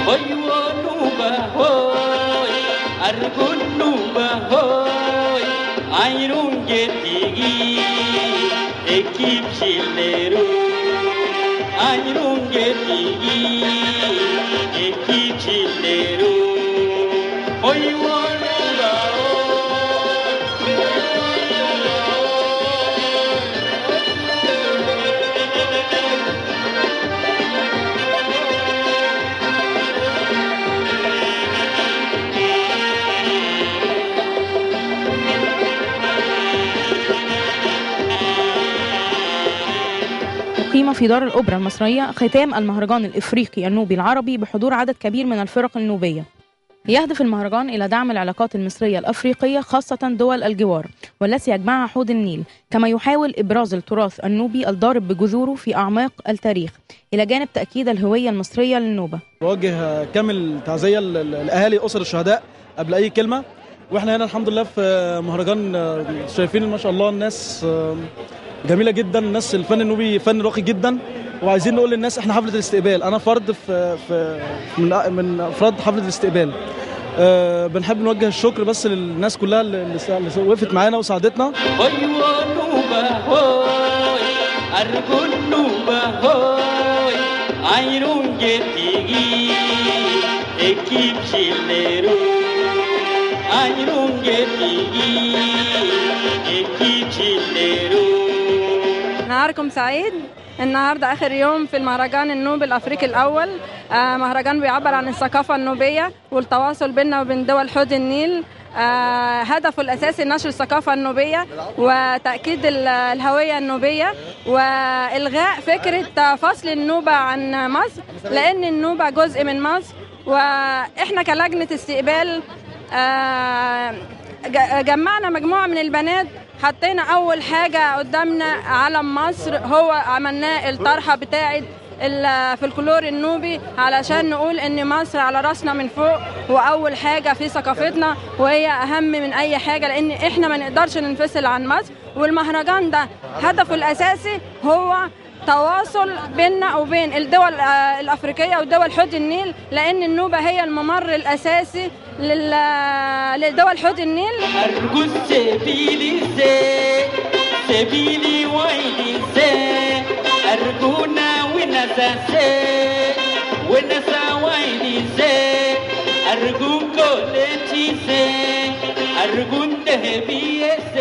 أيوة نوبة هوي أرجو نوبة هوي عيرون جتيجي ekip chilleru ayrun getigi ekip chilleru oy wonura أقيم في دار الأوبرا المصرية ختام المهرجان الإفريقي النوبي العربي بحضور عدد كبير من الفرق النوبية. يهدف المهرجان إلى دعم العلاقات المصرية الأفريقية خاصة دول الجوار والتي يجمعها حوض النيل، كما يحاول إبراز التراث النوبي الضارب بجذوره في أعماق التاريخ إلى جانب تأكيد الهوية المصرية للنوبة. بوجه كامل تعزية لأهالي أسر الشهداء قبل أي كلمة، وإحنا هنا الحمد لله في مهرجان شايفين ما شاء الله الناس جميلة جدا، الناس الفن النوبي فن راقي جدا، وعايزين نقول للناس احنا حفلة الاستقبال، أنا فرد من أفراد حفلة الاستقبال. بنحب نوجه الشكر بس للناس كلها اللي وقفت معانا وساعدتنا. أيوة نوبة هوي أرجو نوبة هوي عيرون جتيجي ekip chilleru عيرون جتيجي ekip chilleru. نهاركم سعيد. النهارده آخر يوم في المهرجان النوبي الأفريقي الأول. مهرجان بيعبر عن الثقافة النوبية والتواصل بيننا وبين دول حوض النيل. هدفه الأساسي نشر الثقافة النوبية وتأكيد الهوية النوبية وإلغاء فكرة فصل النوبة عن مصر، لأن النوبة جزء من مصر، وإحنا كلجنة استقبال جمعنا مجموعة من البنات، حطينا أول حاجة قدامنا علم مصر، هو عملناه الطرحة بتاعت الفلكلور النوبي علشان نقول إن مصر على راسنا من فوق، وأول حاجة في ثقافتنا وهي أهم من أي حاجة، لأن إحنا ما نقدرش ننفصل عن مصر. والمهرجان ده هدفه الأساسي هو تواصل بيننا وبين الدول الأفريقية ودول حوض النيل، لأن النوبة هي الممر الأساسي لدول حوض النيل. أرجو سبيلي سبيلي ويلي أرجونا ونسا ويلي أرجو كولتي أرجو ذهبي